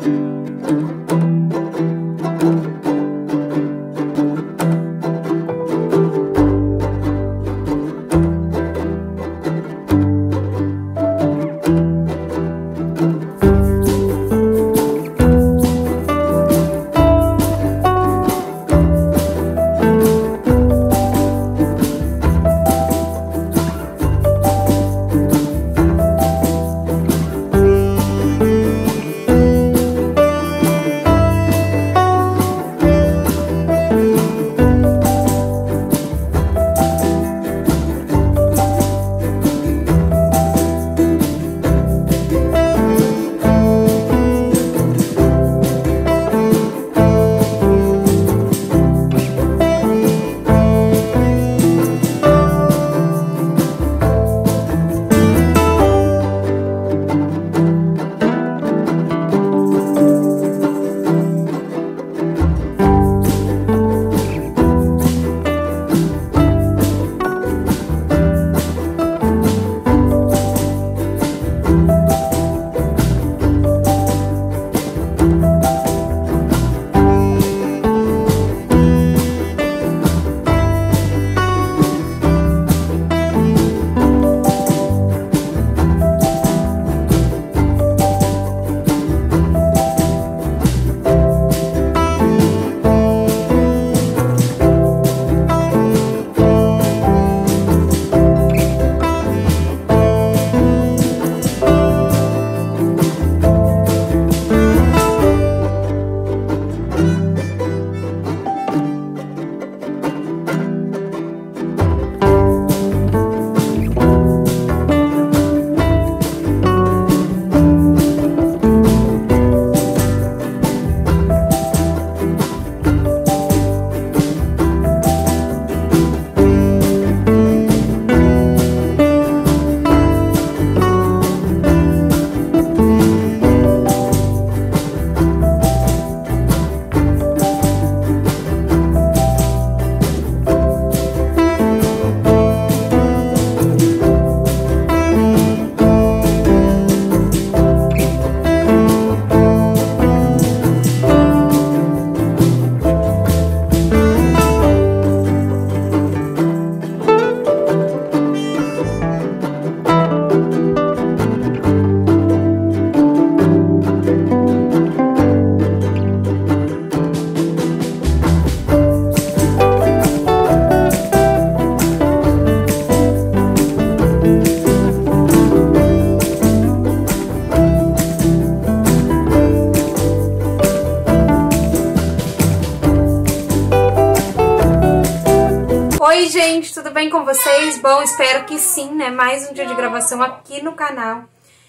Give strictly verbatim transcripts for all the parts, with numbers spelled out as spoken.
Oi gente, tudo bem com vocês? Bom, espero que sim, né? Mais um dia de gravação aqui no canal.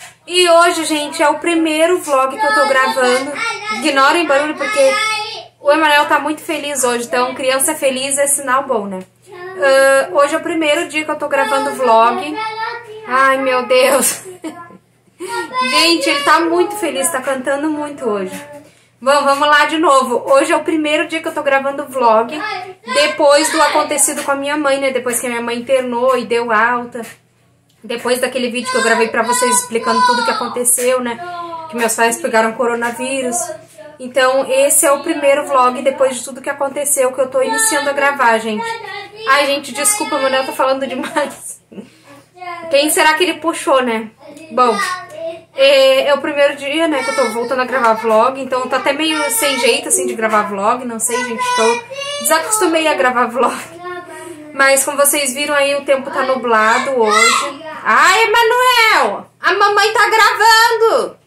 E hoje, gente, é o primeiro vlog que eu tô gravando. Ignorem barulho porque o Emanuel tá muito feliz hoje, então criança feliz é sinal bom, né? Uh, hoje é o primeiro dia que eu tô gravando vlog. Ai, meu Deus! Gente, ele tá muito feliz, tá cantando muito hoje. Bom, vamos lá de novo. Hoje é o primeiro dia que eu tô gravando vlog, depois do acontecido com a minha mãe, né? Depois que a minha mãe internou e deu alta. Depois daquele vídeo que eu gravei pra vocês explicando tudo o que aconteceu, né? Que meus pais pegaram coronavírus. Então, esse é o primeiro vlog depois de tudo que aconteceu que eu tô iniciando a gravar, gente. Ai, gente, desculpa, meu Deus, eu tô falando demais. Quem será que ele puxou, né? Bom... É, é o primeiro dia, né, que eu tô voltando a gravar vlog, então tá até meio sem jeito, assim, de gravar vlog, não sei, gente, tô desacostumei a gravar vlog. Mas como vocês viram aí, o tempo tá nublado hoje. Ai, Emanuel, a mamãe tá gravando!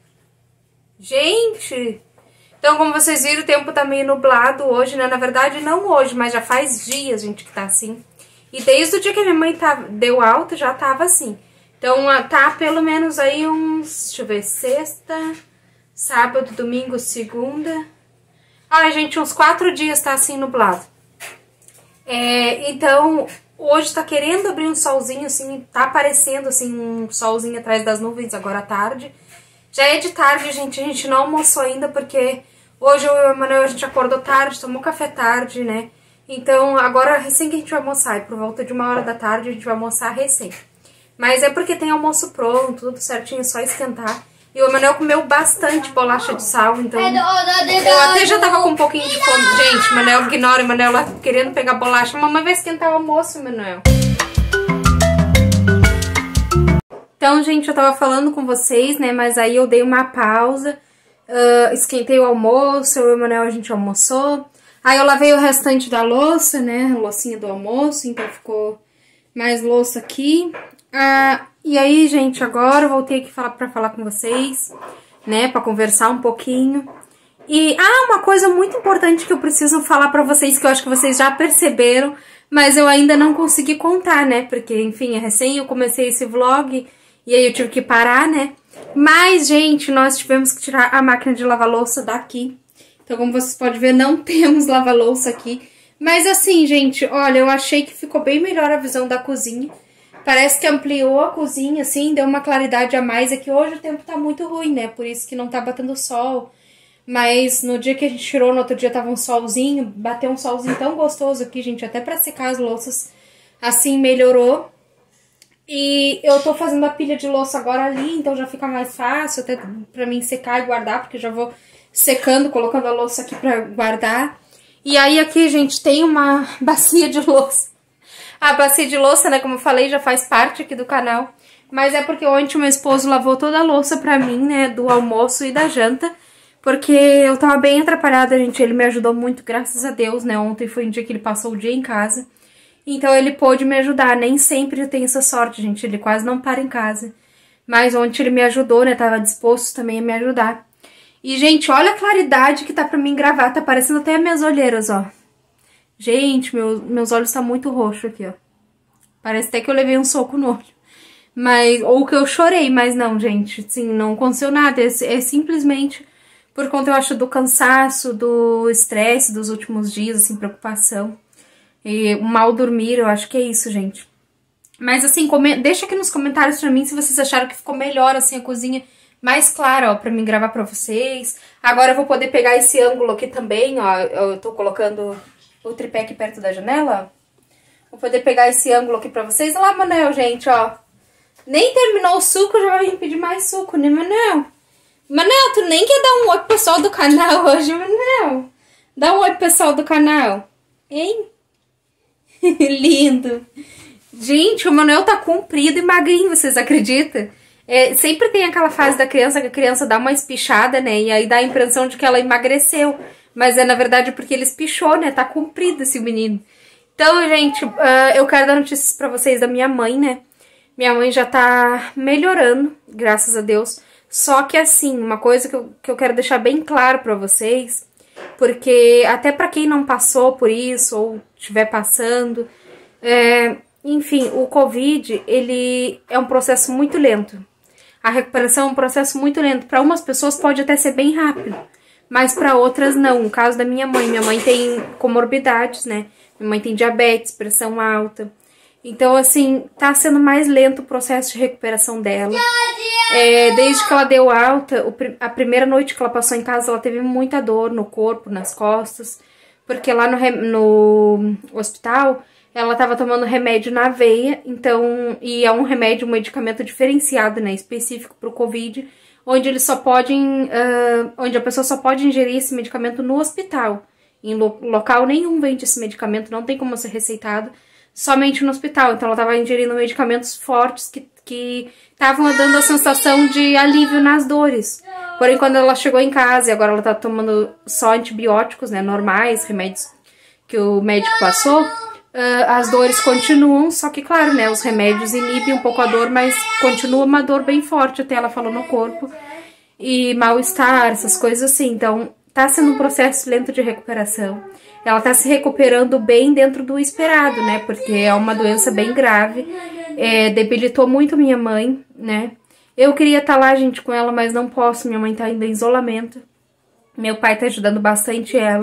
Gente! Então, como vocês viram, o tempo tá meio nublado hoje, né, na verdade não hoje, mas já faz dias, gente, que tá assim. E desde o dia que a minha mãe tá, deu alta, já tava assim. Então, tá pelo menos aí uns, deixa eu ver, sexta, sábado, domingo, segunda. Ai, gente, uns quatro dias tá assim nublado. É, então, hoje tá querendo abrir um solzinho, assim, tá aparecendo assim um solzinho atrás das nuvens agora à tarde. Já é de tarde, gente, a gente não almoçou ainda porque hoje eu e o Emanuel, a gente acordou tarde, tomou café tarde, né? Então, agora recém que a gente vai almoçar, e por volta de uma hora da tarde a gente vai almoçar recém. Mas é porque tem almoço pronto, tudo certinho, é só esquentar. E o Emanuel comeu bastante bolacha de sal, então eu até já tava com um pouquinho de fome. Gente, o Emanuel ignora, o Emanuel lá querendo pegar bolacha. A mamãe vai esquentar o almoço, Emanuel. Então, gente, eu tava falando com vocês, né, mas aí eu dei uma pausa, uh, esquentei o almoço, eu e o Emanuel a gente almoçou. Aí eu lavei o restante da louça, né, a loucinha do almoço, então ficou mais louça aqui. Ah, e aí, gente, agora eu voltei aqui falar, pra falar com vocês, né, pra conversar um pouquinho. E, ah, uma coisa muito importante que eu preciso falar pra vocês, que eu acho que vocês já perceberam, mas eu ainda não consegui contar, né, porque, enfim, é recém eu comecei esse vlog e aí eu tive que parar, né. Mas, gente, nós tivemos que tirar a máquina de lavar louça daqui. Então, como vocês podem ver, não temos lava-louça aqui. Mas assim, gente, olha, eu achei que ficou bem melhor a visão da cozinha. Parece que ampliou a cozinha, assim, deu uma claridade a mais. É que hoje o tempo tá muito ruim, né? Por isso que não tá batendo sol. Mas no dia que a gente tirou, no outro dia tava um solzinho. Bateu um solzinho tão gostoso aqui, gente. Até pra secar as louças, assim, melhorou. E eu tô fazendo a pilha de louça agora ali, então já fica mais fácil até pra mim secar e guardar, porque eu já vou secando, colocando a louça aqui pra guardar. E aí aqui, gente, tem uma bacia de louça. A bacia de louça, né, como eu falei, já faz parte aqui do canal. Mas é porque ontem o meu esposo lavou toda a louça pra mim, né, do almoço e da janta. Porque eu tava bem atrapalhada, gente, ele me ajudou muito, graças a Deus, né. Ontem foi um dia que ele passou o dia em casa. Então ele pôde me ajudar, nem sempre eu tenho essa sorte, gente, ele quase não para em casa. Mas ontem ele me ajudou, né, tava disposto também a me ajudar. E, gente, olha a claridade que tá pra mim gravar. Tá parecendo até as minhas olheiras, ó. Gente, meu, meus olhos tá muito roxo aqui, ó. Parece até que eu levei um soco no olho. Mas, ou que eu chorei, mas não, gente. Assim, não aconteceu nada. É, é simplesmente por conta, eu acho, do cansaço, do estresse dos últimos dias, assim, preocupação. E o mal dormir, eu acho que é isso, gente. Mas, assim, deixa aqui nos comentários pra mim se vocês acharam que ficou melhor, assim, a cozinha mais clara, ó, pra mim gravar pra vocês. Agora eu vou poder pegar esse ângulo aqui também, ó. Eu tô colocando o tripé aqui perto da janela. Vou poder pegar esse ângulo aqui pra vocês. Olha lá, Manuel, gente, ó. Nem terminou o suco, já vai me pedir mais suco, né, Manuel? Manuel, tu nem quer dar um oi pro pessoal do canal hoje, Manuel? Dá um oi pro pessoal do canal. Hein? Lindo. Gente, o Manuel tá comprido e magrinho, vocês acreditam? É, sempre tem aquela fase da criança que a criança dá uma espichada, né? E aí dá a impressão de que ela emagreceu. Mas é, na verdade, porque ele espichou, né? Tá comprido esse menino. Então, gente, uh, eu quero dar notícias pra vocês da minha mãe, né? Minha mãe já tá melhorando, graças a Deus. Só que, assim, uma coisa que eu, que eu quero deixar bem claro pra vocês, porque até pra quem não passou por isso ou estiver passando, é, enfim, o Covid, ele é um processo muito lento. A recuperação é um processo muito lento. Para umas pessoas pode até ser bem rápido, mas para outras não. No caso da minha mãe, minha mãe tem comorbidades, né? Minha mãe tem diabetes, pressão alta. Então, assim, tá sendo mais lento o processo de recuperação dela. É, desde que ela deu alta, o, a primeira noite que ela passou em casa, ela teve muita dor no corpo, nas costas, porque lá no, no hospital ela estava tomando remédio na veia, então, e é um remédio, um medicamento diferenciado, né, específico para o Covid, onde eles só podem, uh, onde a pessoa só pode ingerir esse medicamento no hospital. Em lo local nenhum vende esse medicamento, não tem como ser receitado, somente no hospital. Então ela estava ingerindo medicamentos fortes que que estavam dando a sensação de alívio nas dores. Porém, quando ela chegou em casa e agora ela tá tomando só antibióticos, né, normais, remédios que o médico passou, uh, as dores continuam, só que, claro, né, os remédios inibem um pouco a dor, mas continua uma dor bem forte, até ela falou, no corpo, e mal-estar, essas coisas assim. Então, tá sendo um processo lento de recuperação. Ela tá se recuperando bem dentro do esperado, né, porque é uma doença bem grave, é, debilitou muito minha mãe, né. Eu queria estar lá, gente, com ela, mas não posso, minha mãe tá ainda em isolamento. Meu pai tá ajudando bastante ela.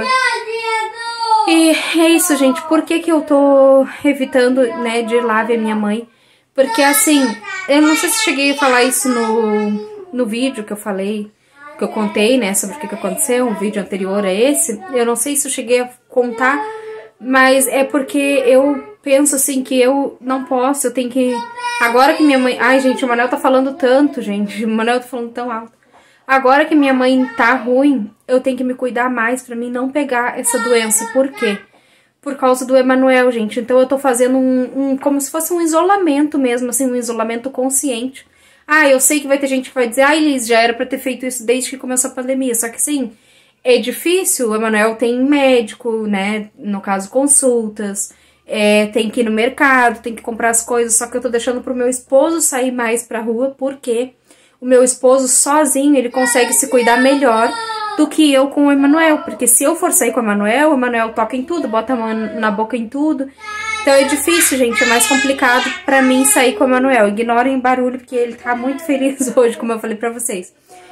E é isso, gente. Por que que eu tô evitando, né, de ir lá ver minha mãe? Porque, assim, eu não sei se cheguei a falar isso no, no vídeo que eu falei, que eu contei, né, sobre o que que aconteceu, um vídeo anterior a esse. Eu não sei se eu cheguei a contar, mas é porque eu penso, assim, que eu não posso, eu tenho que... Agora que minha mãe... Ai, gente, o Manuel tá falando tanto, gente. O Manuel tá falando tão alto. Agora que minha mãe tá ruim, eu tenho que me cuidar mais pra mim não pegar essa doença. Por quê? Por causa do Emanuel, gente. Então eu tô fazendo um, um, como se fosse um isolamento mesmo, assim, um isolamento consciente. Ah, eu sei que vai ter gente que vai dizer, ah, Elis, já era pra ter feito isso desde que começou a pandemia. Só que sim, é difícil, o Emanuel tem médico, né, no caso consultas, é, tem que ir no mercado, tem que comprar as coisas, só que eu tô deixando pro meu esposo sair mais pra rua, porque o meu esposo sozinho, ele consegue se cuidar melhor do que eu com o Emanuel, porque se eu for sair com o Emanuel, o Emanuel toca em tudo, bota a mão na boca em tudo, então é difícil, gente, é mais complicado pra mim sair com o Emanuel. Ignorem o barulho, porque ele tá muito feliz hoje, como eu falei pra vocês.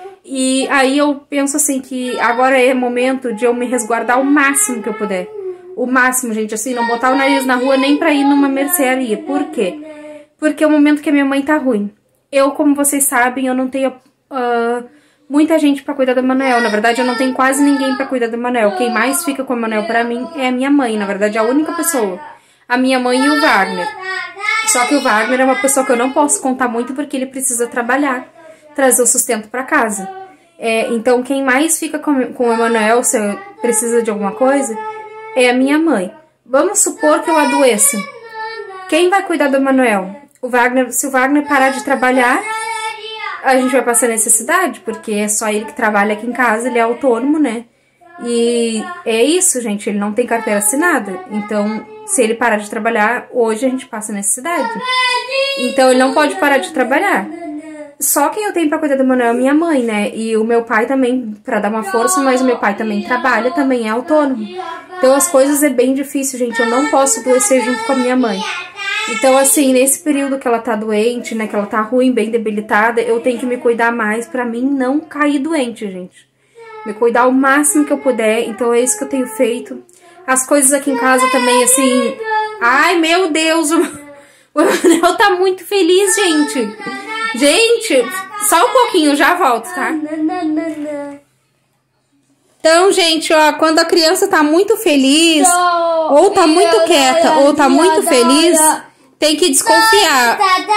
E aí eu penso assim que agora é momento de eu me resguardar o máximo que eu puder. O máximo, gente, assim, não botar o nariz na rua nem pra ir numa mercearia. Por quê? Porque é o momento que a minha mãe tá ruim. Eu, como vocês sabem, eu não tenho uh, muita gente pra cuidar do Emanuel. Na verdade, eu não tenho quase ninguém pra cuidar do Emanuel. Quem mais fica com o Emanuel pra mim é a minha mãe. Na verdade, a única pessoa. A minha mãe e o Wagner. Só que o Wagner é uma pessoa que eu não posso contar muito porque ele precisa trabalhar, trazer o sustento pra casa. É, então, quem mais fica com, com o Emanuel, se precisa de alguma coisa, é a minha mãe. Vamos supor que eu adoeça. Quem vai cuidar do Emanuel? O Wagner, se o Wagner parar de trabalhar, a gente vai passar necessidade, porque é só ele que trabalha aqui em casa, ele é autônomo, né? E é isso, gente, ele não tem carteira assinada. Então, se ele parar de trabalhar, hoje a gente passa necessidade. Então, ele não pode parar de trabalhar. Só quem eu tenho pra cuidar do Emanuel é minha mãe, né? E o meu pai também, pra dar uma força, mas o meu pai também trabalha, também é autônomo. Então, as coisas é bem difícil, gente. Eu não posso adoecer junto com a minha mãe. Então, assim, nesse período que ela tá doente, né, que ela tá ruim, bem debilitada, eu tenho que me cuidar mais pra mim não cair doente, gente. Me cuidar o máximo que eu puder, então é isso que eu tenho feito. As coisas aqui em casa também, assim... Ai, meu Deus, o Emanuel tá muito feliz, gente. Gente, só um pouquinho, já volto, tá? Então, gente, ó, quando a criança tá muito feliz, ou tá muito quieta, ou tá muito feliz... Tem que desconfiar.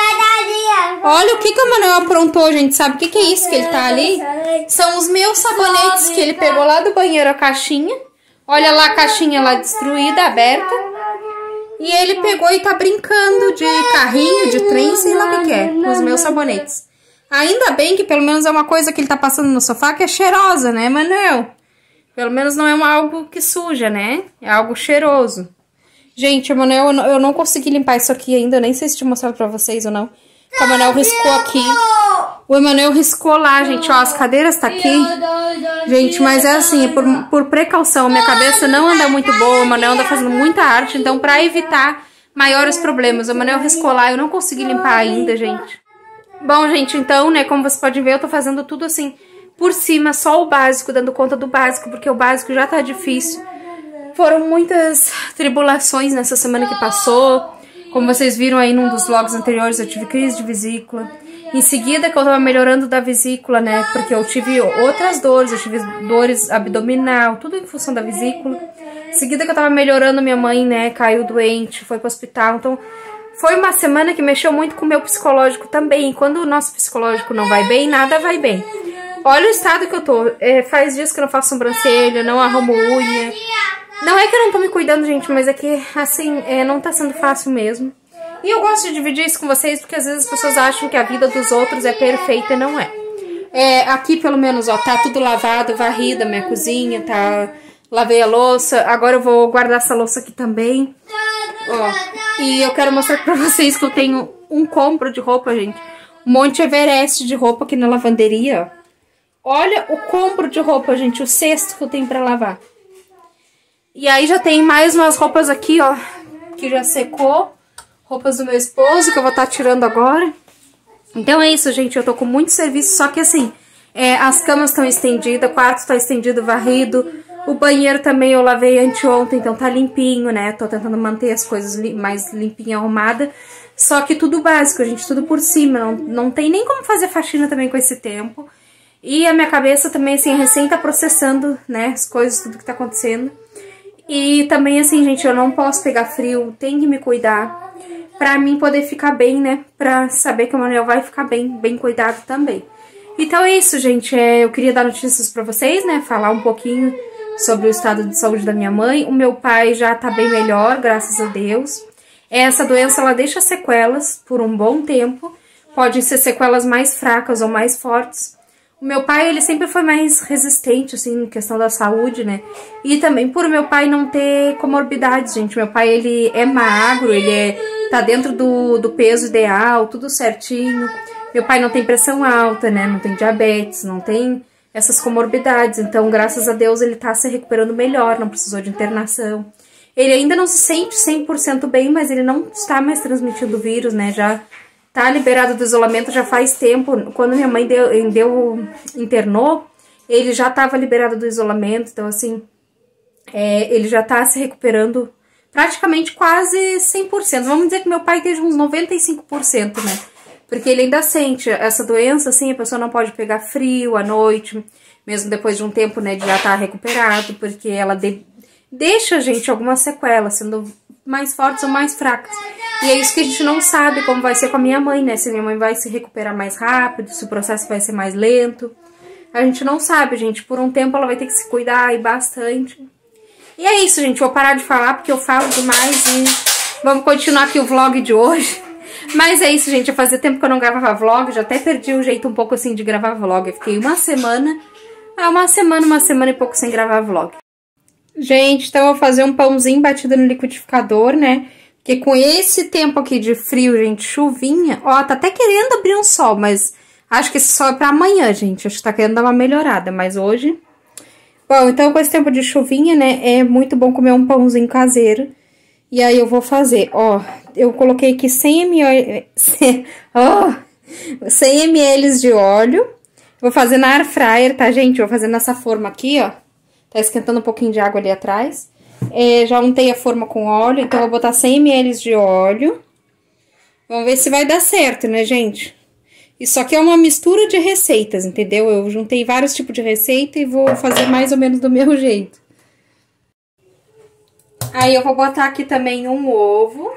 Olha o que, que o Emanuel aprontou, gente. Sabe o que, que é isso que ele tá ali? São os meus sabonetes que ele pegou lá do banheiro, a caixinha. Olha lá a caixinha lá destruída, aberta. E ele pegou e tá brincando de carrinho, de trem, sei lá o que, que é. Com os meus sabonetes. Ainda bem que pelo menos é uma coisa que ele tá passando no sofá que é cheirosa, né, Emanuel? Pelo menos não é uma, algo que suja, né? É algo cheiroso. Gente, Emanuel, eu não consegui limpar isso aqui ainda. Eu nem sei se tinha mostrado pra vocês ou não. O Emanuel riscou aqui. O Emanuel riscou lá, gente. Ó, as cadeiras tá aqui. Gente, mas é assim, é por, por precaução. Minha cabeça não anda muito boa. O Emanuel anda fazendo muita arte. Então, pra evitar maiores problemas, o Emanuel riscou lá. Eu não consegui limpar ainda, gente. Bom, gente, então, né, como vocês podem ver, eu tô fazendo tudo assim, por cima, só o básico, dando conta do básico, porque o básico já tá difícil. Foram muitas tribulações nessa semana que passou. Como vocês viram aí num dos vlogs anteriores, eu tive crise de vesícula. Em seguida que eu tava melhorando da vesícula, né? Porque eu tive outras dores, eu tive dores abdominal, tudo em função da vesícula. Em seguida que eu tava melhorando, minha mãe, né, caiu doente, foi pro hospital. Então, foi uma semana que mexeu muito com o meu psicológico também. Quando o nosso psicológico não vai bem, nada vai bem. Olha o estado que eu tô. É, faz dias que eu não faço sobrancelha, não arrumo unha. Não é que eu não tô me cuidando, gente, mas é que, assim, é, não tá sendo fácil mesmo. E eu gosto de dividir isso com vocês, porque às vezes as pessoas acham que a vida dos outros é perfeita e não é. É, aqui, pelo menos, ó, tá tudo lavado, varrida, minha cozinha, tá... Lavei a louça, agora eu vou guardar essa louça aqui também. Ó, e eu quero mostrar pra vocês que eu tenho um compro de roupa, gente. Um monte de Everest de roupa aqui na lavanderia, ó. Olha o compro de roupa, gente, o cesto que eu tenho pra lavar. E aí já tem mais umas roupas aqui, ó, que já secou. Roupas do meu esposo, que eu vou estar tirando agora. Então é isso, gente, eu tô com muito serviço, só que assim, é, as camas estão estendidas, o quarto tá estendido, varrido. O banheiro também eu lavei anteontem, então tá limpinho, né? Tô tentando manter as coisas li mais limpinha, arrumada. Só que tudo básico, gente, tudo por cima, não, não tem nem como fazer faxina também com esse tempo. E a minha cabeça também, assim, recém tá processando, né, as coisas, tudo que tá acontecendo. E também, assim, gente, eu não posso pegar frio, tenho que me cuidar pra mim poder ficar bem, né? Pra saber que o Emanuel vai ficar bem, bem cuidado também. Então é isso, gente. É, eu queria dar notícias pra vocês, né? Falar um pouquinho sobre o estado de saúde da minha mãe. O meu pai já tá bem melhor, graças a Deus. Essa doença, ela deixa sequelas por um bom tempo. Podem ser sequelas mais fracas ou mais fortes. O meu pai, ele sempre foi mais resistente, assim, em questão da saúde, né? E também por meu pai não ter comorbidades, gente. Meu pai, ele é magro, ele é, tá dentro do, do peso ideal, tudo certinho. Meu pai não tem pressão alta, né? Não tem diabetes, não tem essas comorbidades. Então, graças a Deus, ele tá se recuperando melhor, não precisou de internação. Ele ainda não se sente cem por cento bem, mas ele não está mais transmitindo o vírus, né? Já tá liberado do isolamento já faz tempo. Quando minha mãe deu, deu internou, ele já estava liberado do isolamento. Então, assim, é, ele já tá se recuperando praticamente quase cem por cento. Vamos dizer que meu pai esteja uns noventa e cinco por cento, né? Porque ele ainda sente essa doença, assim, a pessoa não pode pegar frio à noite, mesmo depois de um tempo, né, de já estar recuperado, porque ela de, deixa, gente, algumas sequelas, sendo mais fortes ou mais fracas. E é isso que a gente não sabe como vai ser com a minha mãe, né? Se a minha mãe vai se recuperar mais rápido, se o processo vai ser mais lento. A gente não sabe, gente. Por um tempo ela vai ter que se cuidar e bastante. E é isso, gente. Vou parar de falar porque eu falo demais e vamos continuar aqui o vlog de hoje. Mas é isso, gente. Fazia tempo que eu não gravava vlog. Já até perdi o jeito um pouco assim de gravar vlog. Eu fiquei uma semana, ah, uma semana, uma semana e pouco sem gravar vlog. Gente, então eu vou fazer um pãozinho batido no liquidificador, né? Porque com esse tempo aqui de frio, gente, chuvinha, ó, tá até querendo abrir um sol, mas acho que esse sol é pra amanhã, gente. Acho que tá querendo dar uma melhorada, mas hoje... Bom, então com esse tempo de chuvinha, né, é muito bom comer um pãozinho caseiro. E aí eu vou fazer, ó, eu coloquei aqui cem mililitros, ó, cem mililitros de óleo. Vou fazer na air fryer, tá, gente? Vou fazer nessa forma aqui, ó. Tá esquentando um pouquinho de água ali atrás. É, já untei a forma com óleo, então eu vou botar cem mililitros de óleo. Vamos ver se vai dar certo, né, gente? Isso aqui é uma mistura de receitas, entendeu? Eu juntei vários tipos de receita e vou fazer mais ou menos do meu jeito. Aí eu vou botar aqui também um ovo.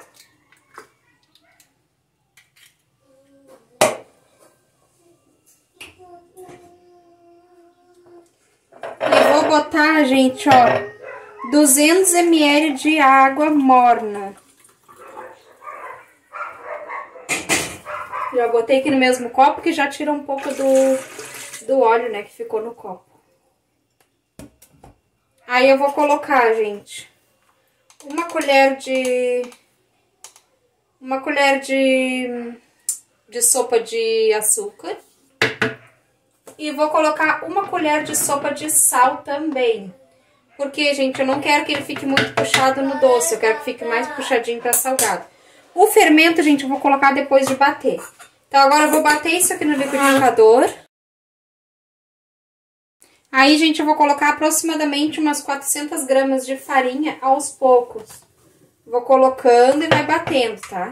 E vou botar, gente, ó, duzentos mililitros de água morna. Já botei aqui no mesmo copo, que já tira um pouco do, do óleo, né, que ficou no copo. Aí eu vou colocar, gente, uma colher de... Uma colher de, de sopa de açúcar. E vou colocar uma colher de sopa de sal também. Porque, gente, eu não quero que ele fique muito puxado no doce. Eu quero que fique mais puxadinho para salgado. O fermento, gente, eu vou colocar depois de bater. Então, agora eu vou bater isso aqui no liquidificador. Aí, gente, eu vou colocar aproximadamente umas quatrocentas gramas de farinha aos poucos. Vou colocando e vai batendo, tá?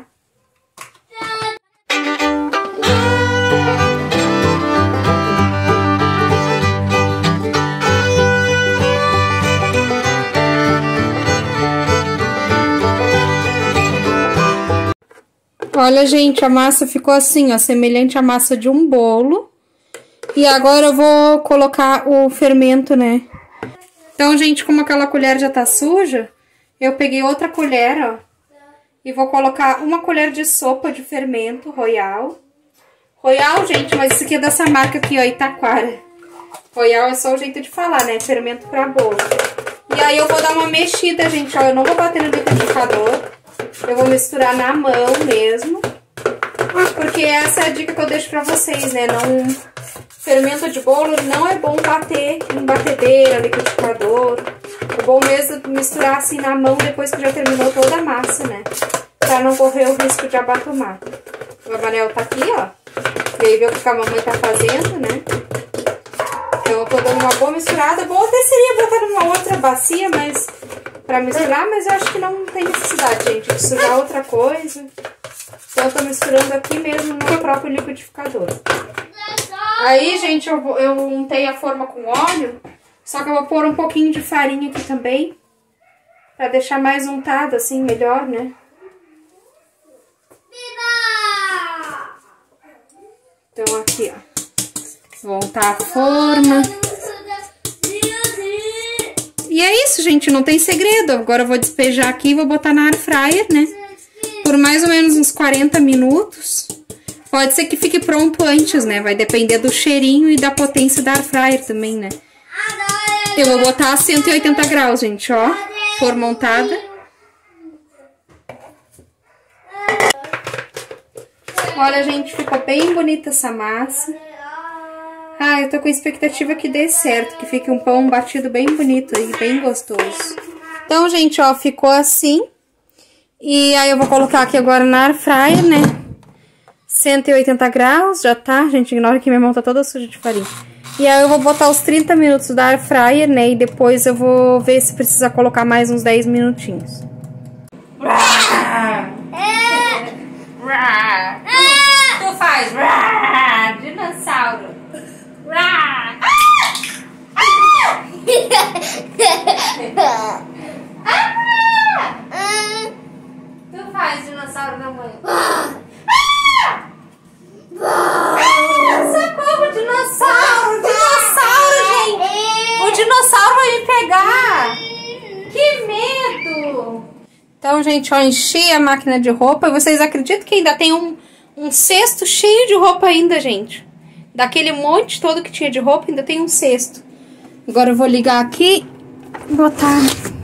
Olha, gente, a massa ficou assim, ó, semelhante à massa de um bolo. E agora eu vou colocar o fermento, né? Então, gente, como aquela colher já tá suja, eu peguei outra colher, ó. E vou colocar uma colher de sopa de fermento Royal. Royal, gente, mas isso aqui é dessa marca aqui, ó, Itaquara. Royal é só o jeito de falar, né? Fermento pra bolo. E aí eu vou dar uma mexida, gente, ó. Eu não vou bater no liquidificador. Eu vou misturar na mão mesmo. Porque essa é a dica que eu deixo pra vocês, né? Não... Fermento de bolo não é bom bater em batedeira, liquidificador. É bom mesmo misturar assim na mão depois que já terminou toda a massa, né? Pra não correr o risco de abatumar. O Avanel tá aqui, ó. Veio ver o que a mamãe tá fazendo, né? Então eu tô dando uma boa misturada. Bom até seria botar numa outra bacia, mas... Pra misturar, mas eu acho que não tem necessidade, gente, de sujar outra coisa. Então eu tô misturando aqui mesmo no próprio liquidificador. Aí, gente, eu, eu untei a forma com óleo, só que eu vou pôr um pouquinho de farinha aqui também, pra deixar mais untado, assim, melhor, né? Então, aqui, ó. Voltar a forma. E é isso, gente, não tem segredo. Agora eu vou despejar aqui e vou botar na air fryer, né? Por mais ou menos uns quarenta minutos. Pode ser que fique pronto antes, né? Vai depender do cheirinho e da potência da air fryer também, né? Eu vou botar a cento e oitenta graus, gente, ó. For montada. Olha, gente, ficou bem bonita essa massa. Ah, eu tô com a expectativa que dê certo, que fique um pão batido bem bonito e bem gostoso. Então, gente, ó, ficou assim. E aí eu vou colocar aqui agora na air fryer, né? cento e oitenta graus, já tá, gente, ignora que minha mão tá toda suja de farinha. E aí eu vou botar os trinta minutos da air fryer, né? E depois eu vou ver se precisa colocar mais uns dez minutinhos. Tu faz dinossauro. Tu faz dinossauro na mãe. Socorro, dinossauro! Dinossauro, gente! O dinossauro vai me pegar! Que medo! Então, gente, ó, enchi a máquina de roupa. E vocês acreditam que ainda tem um, um cesto cheio de roupa ainda, gente? Daquele monte todo que tinha de roupa, ainda tem um cesto. Agora eu vou ligar aqui e botar,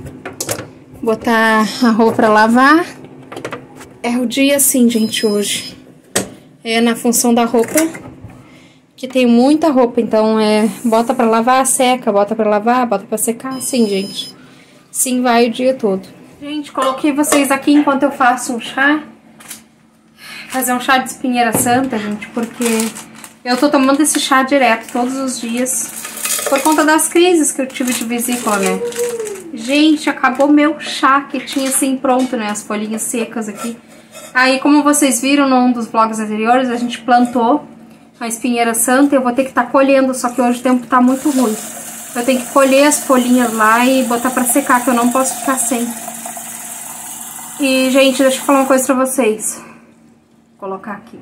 botar a roupa pra lavar. É o dia assim, gente, hoje. É na função da roupa, que tem muita roupa, então é bota pra lavar, seca, bota pra lavar, bota pra secar, assim, gente. Sim, vai o dia todo. Gente, coloquei vocês aqui enquanto eu faço um chá. Fazer um chá de espinheira santa, gente, porque eu tô tomando esse chá direto, todos os dias, por conta das crises que eu tive de vesícula, né? Gente, acabou meu chá que tinha assim pronto, né? As folhinhas secas aqui. Aí, como vocês viram num dos vlogs anteriores, a gente plantou a espinheira santa e eu vou ter que estar tá colhendo, só que hoje o tempo tá muito ruim. Eu tenho que colher as folhinhas lá e botar pra secar, que eu não posso ficar sem. E, gente, deixa eu falar uma coisa pra vocês. Vou colocar aqui.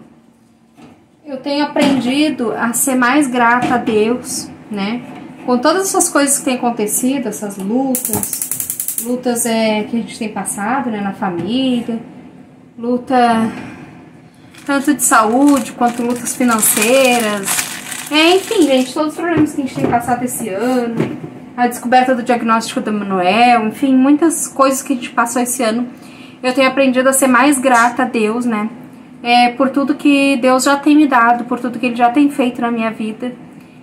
Eu tenho aprendido a ser mais grata a Deus, né? Com todas essas coisas que têm acontecido, essas lutas, lutas é, que a gente tem passado, né, na família, luta tanto de saúde quanto lutas financeiras, é, enfim, gente, todos os problemas que a gente tem passado esse ano, a descoberta do diagnóstico do Manuel, enfim, muitas coisas que a gente passou esse ano. Eu tenho aprendido a ser mais grata a Deus, né, é, por tudo que Deus já tem me dado, por tudo que Ele já tem feito na minha vida.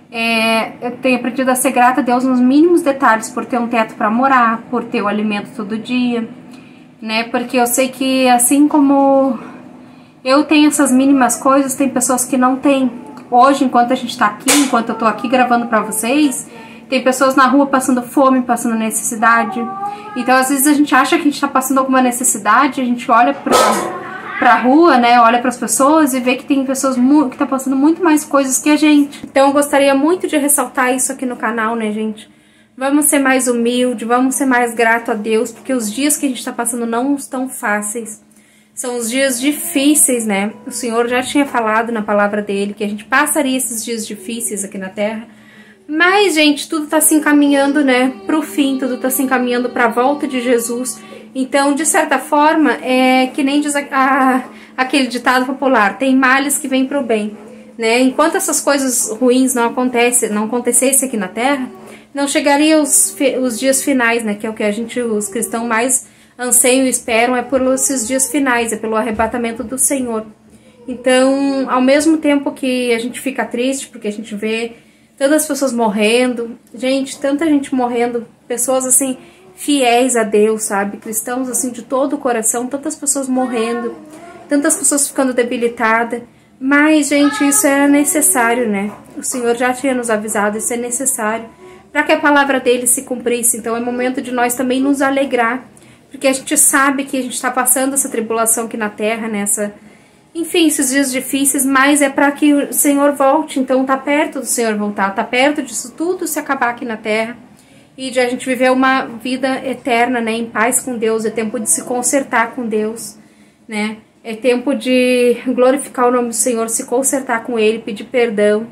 É, eu tenho aprendido a ser grata a Deus nos mínimos detalhes, por ter um teto para morar, por ter o alimento todo dia, né? Porque eu sei que assim como eu tenho essas mínimas coisas, tem pessoas que não têm. Hoje, enquanto a gente tá aqui, enquanto eu tô aqui gravando pra vocês, tem pessoas na rua passando fome, passando necessidade. Então, às vezes a gente acha que a gente tá passando alguma necessidade, a gente olha pra... pra rua, né, olha para as pessoas e vê que tem pessoas que tá passando muito mais coisas que a gente. Então eu gostaria muito de ressaltar isso aqui no canal, né, gente? Vamos ser mais humildes, vamos ser mais grato a Deus, porque os dias que a gente tá passando não estão fáceis. São os dias difíceis, né? O Senhor já tinha falado na palavra dele que a gente passaria esses dias difíceis aqui na Terra. Mas, gente, tudo tá se encaminhando, né, pro fim, tudo tá se encaminhando pra volta de Jesus. Então, de certa forma, é que nem diz a, a, aquele ditado popular, tem males que vêm pro bem, né? Enquanto essas coisas ruins não acontecem, não acontecessem aqui na Terra, não chegaria os, os dias finais, né? Que é o que a gente, os cristãos mais anseiam e esperam, é por esses dias finais, é pelo arrebatamento do Senhor. Então, ao mesmo tempo que a gente fica triste, porque a gente vê tantas pessoas morrendo, gente, tanta gente morrendo, pessoas assim... fiéis a Deus, sabe? Cristãos, assim, de todo o coração, tantas pessoas morrendo, tantas pessoas ficando debilitadas. Mas, gente, isso era necessário, né? O Senhor já tinha nos avisado, isso é necessário para que a palavra dele se cumprisse. Então, é momento de nós também nos alegrar, porque a gente sabe que a gente está passando essa tribulação aqui na Terra, nessa... Enfim, esses dias difíceis, mas é para que o Senhor volte. Então, tá perto do Senhor voltar, tá perto disso tudo se acabar aqui na Terra. E de a gente viver uma vida eterna, né, em paz com Deus. É tempo de se consertar com Deus, né? É tempo de glorificar o nome do Senhor, se consertar com Ele, pedir perdão,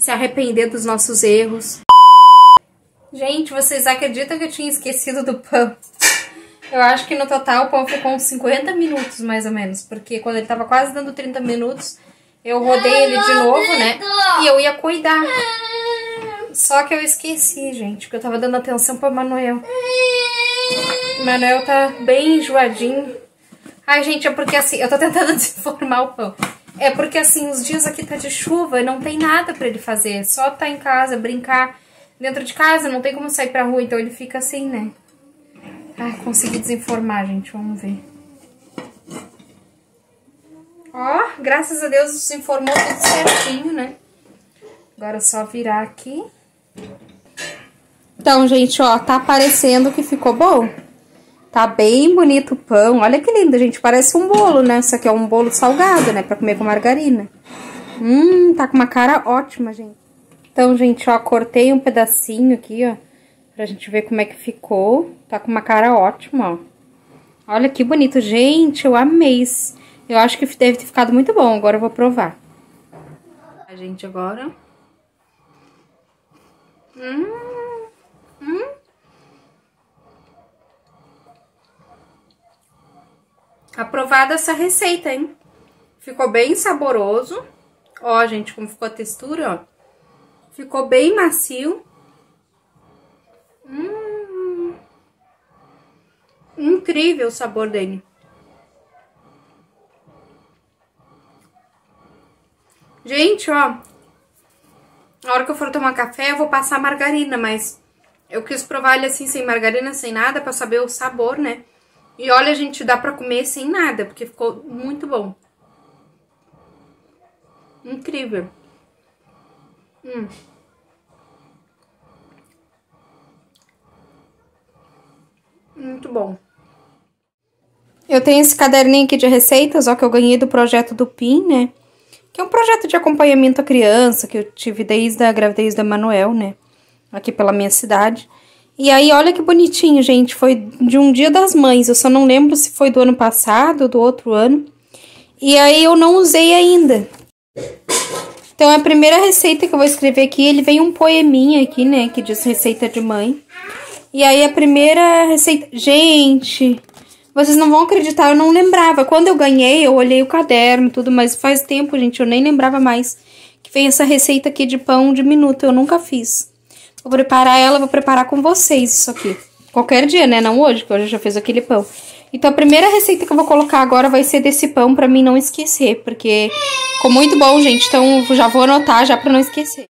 se arrepender dos nossos erros. Gente, vocês acreditam que eu tinha esquecido do pão? Eu acho que no total o pão ficou uns cinquenta minutos, mais ou menos. Porque quando ele tava quase dando trinta minutos, eu rodei ele de novo, né? E eu ia cuidar. Só que eu esqueci, gente, porque eu tava dando atenção pro Manuel. O Manuel tá bem enjoadinho. Ai, gente, é porque assim, eu tô tentando desenformar o pão. É porque assim, os dias aqui tá de chuva e não tem nada pra ele fazer. Só tá em casa, brincar dentro de casa, não tem como sair pra rua, então ele fica assim, né? Ai, consegui desenformar, gente, vamos ver. Ó, graças a Deus desenformou tudo certinho, né? Agora é só virar aqui. Então, gente, ó, tá aparecendo que ficou bom. Tá bem bonito o pão. Olha que lindo, gente. Parece um bolo, né? Isso aqui é um bolo salgado, né? Pra comer com margarina. Hum, tá com uma cara ótima, gente. Então, gente, ó, cortei um pedacinho aqui, ó. Pra gente ver como é que ficou. Tá com uma cara ótima, ó. Olha que bonito. Gente, eu amei. Eu acho que deve ter ficado muito bom. Agora eu vou provar. A gente agora... Hum... Hum... Aprovada essa receita, hein? Ficou bem saboroso. Ó, gente, como ficou a textura, ó. Ficou bem macio. Hum. Incrível o sabor dele. Gente, ó. Na hora que eu for tomar café, eu vou passar margarina, mas eu quis provar ele assim, sem margarina, sem nada, pra saber o sabor, né? E olha, gente, dá pra comer sem nada, porque ficou muito bom. Incrível. Hum. Muito bom. Eu tenho esse caderninho aqui de receitas, ó, que eu ganhei do projeto do P I N, né? Que é um projeto de acompanhamento à criança, que eu tive desde a gravidez da Manuel, né? Aqui pela minha cidade. E aí, olha que bonitinho, gente. Foi de um Dia das Mães. Eu só não lembro se foi do ano passado ou do outro ano. E aí, eu não usei ainda. Então, a primeira receita que eu vou escrever aqui, ele vem um poeminha aqui, né? Que diz receita de mãe. E aí, a primeira receita... Gente, vocês não vão acreditar, eu não lembrava. Quando eu ganhei, eu olhei o caderno e tudo, mas faz tempo, gente, eu nem lembrava mais. Que vem essa receita aqui de pão de minuto, eu nunca fiz. Vou preparar ela, vou preparar com vocês isso aqui. Qualquer dia, né? Não hoje, que hoje eu já fiz aquele pão. Então, a primeira receita que eu vou colocar agora vai ser desse pão pra mim não esquecer. Porque ficou muito bom, gente. Então, já vou anotar já pra não esquecer.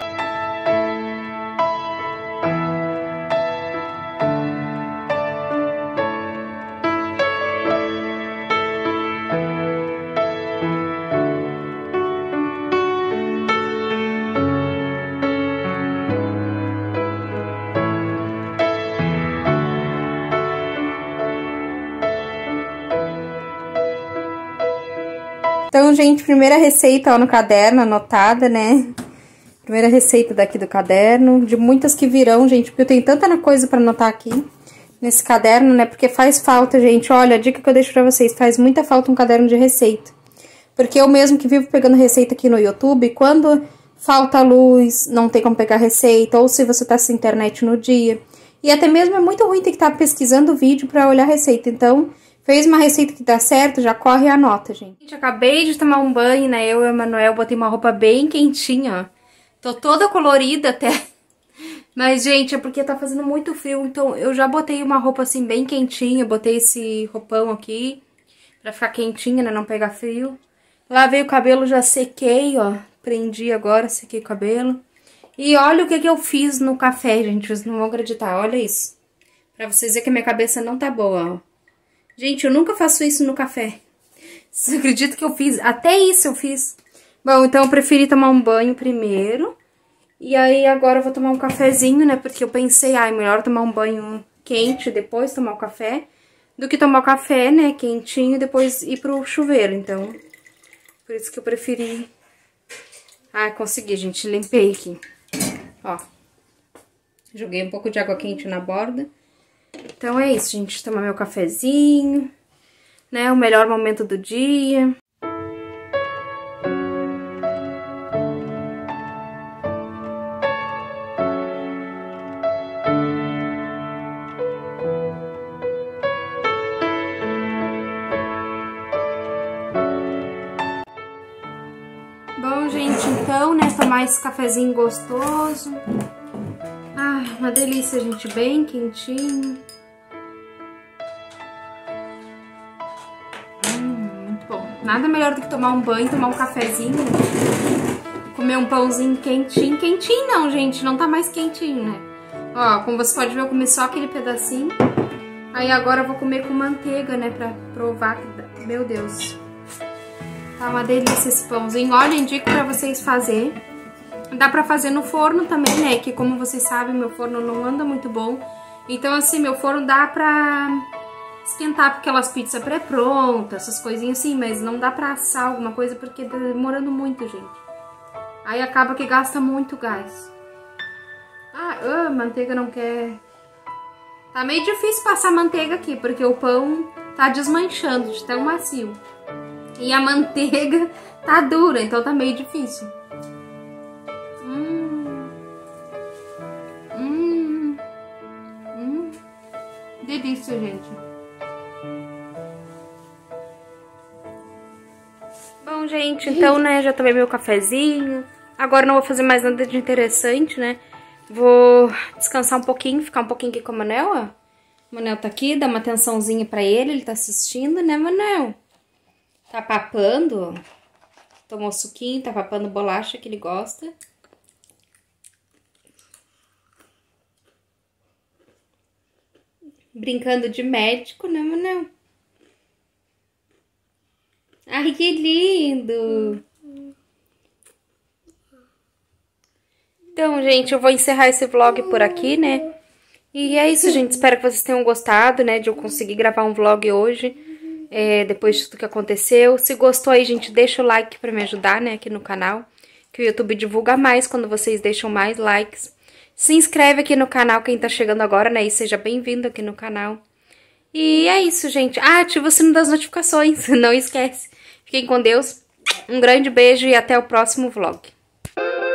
Então, gente, primeira receita ó, no caderno, anotada, né? Primeira receita daqui do caderno, de muitas que virão, gente, porque eu tenho tanta coisa pra anotar aqui nesse caderno, né? Porque faz falta, gente, olha, a dica que eu deixo pra vocês, faz muita falta um caderno de receita. Porque eu mesmo que vivo pegando receita aqui no YouTube, quando falta luz, não tem como pegar receita, ou se você tá sem internet no dia. E até mesmo é muito ruim ter que estar pesquisando o vídeo pra olhar a receita, então... Fez uma receita que dá certo, já corre e anota, gente. Gente, acabei de tomar um banho, né? Eu e o Manuel botei uma roupa bem quentinha, ó. Tô toda colorida até. Mas, gente, é porque tá fazendo muito frio, então eu já botei uma roupa assim bem quentinha. Botei esse roupão aqui pra ficar quentinha, né? Não pegar frio. Lavei o cabelo, já sequei, ó. Prendi agora, sequei o cabelo. E olha o que que eu fiz no café, gente. Vocês não vão acreditar, olha isso. Pra vocês verem que a minha cabeça não tá boa, ó. Gente, eu nunca faço isso no café. Vocês acreditam que eu fiz? Até isso eu fiz. Bom, então eu preferi tomar um banho primeiro. E aí agora eu vou tomar um cafezinho, né? Porque eu pensei, ai, melhor tomar um banho quente depois tomar o café. Do que tomar o café, né, quentinho e depois ir pro chuveiro. Então, por isso que eu preferi... Ah, consegui, gente. Limpei aqui. Ó. Joguei um pouco de água quente na borda. Então é isso, gente, tomar meu cafezinho, né, o melhor momento do dia. então, né? Tomar esse cafezinho gostoso. Ah, uma delícia, gente, bem quentinho. Hum, muito bom. Nada melhor do que tomar um banho, tomar um cafezinho, comer um pãozinho quentinho. Quentinho não, gente, não tá mais quentinho, né? Ó, como você pode ver, eu comi só aquele pedacinho. Aí agora eu vou comer com manteiga, né, pra provar. Meu Deus. Tá uma delícia esse pãozinho. Olha, indico pra vocês fazerem. Dá pra fazer no forno também, né? Que como vocês sabem, meu forno não anda muito bom. Então, assim, meu forno dá pra esquentar aquelas pizzas pré-prontas, essas coisinhas assim. Mas não dá pra assar alguma coisa porque tá demorando muito, gente. Aí acaba que gasta muito gás. Ah, a manteiga não quer... Tá meio difícil passar manteiga aqui, porque o pão tá desmanchando de tão macio. E a manteiga tá dura, então tá meio difícil. Hum. Hum. Hum. Delícia, gente. Bom, gente, então, né, já tomei meu cafezinho. Agora não vou fazer mais nada de interessante, né? Vou descansar um pouquinho, ficar um pouquinho aqui com o Manel, ó. O Manel tá aqui, dá uma atençãozinha pra ele, ele tá assistindo, né, Manel? Tá papando, tomou suquinho, tá papando bolacha que ele gosta. Brincando de médico, né, Manel? Ai, que lindo! Então, gente, eu vou encerrar esse vlog por aqui, né? E é isso, gente. Espero que vocês tenham gostado, né? De eu conseguir gravar um vlog hoje, é, depois de tudo que aconteceu. Se gostou aí, gente, deixa o like pra me ajudar, né? Aqui no canal. Que o YouTube divulga mais quando vocês deixam mais likes. Se inscreve aqui no canal, quem tá chegando agora, né? E seja bem-vindo aqui no canal. E é isso, gente. Ah, ativa o sino das notificações. Não esquece. Fiquem com Deus. Um grande beijo e até o próximo vlog.